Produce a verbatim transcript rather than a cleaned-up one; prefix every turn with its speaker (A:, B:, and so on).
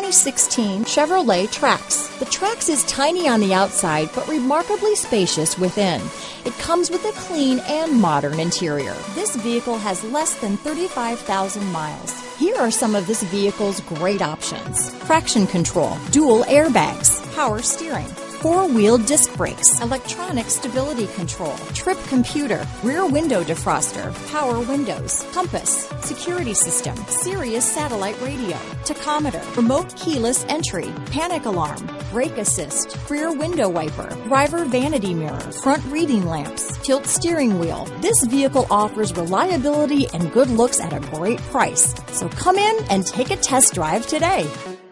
A: twenty sixteen Chevrolet Trax. The Trax is tiny on the outside, but remarkably spacious within. It comes with a clean and modern interior. This vehicle has less than thirty-five thousand miles. Here are some of this vehicle's great options: traction control, dual airbags, power steering, four-wheel disc brakes, electronic stability control, trip computer, rear window defroster, power windows, compass, security system, Sirius satellite radio, tachometer, remote keyless entry, panic alarm, brake assist, rear window wiper, driver vanity mirror, front reading lamps, tilt steering wheel. This vehicle offers reliability and good looks at a great price. So come in and take a test drive today.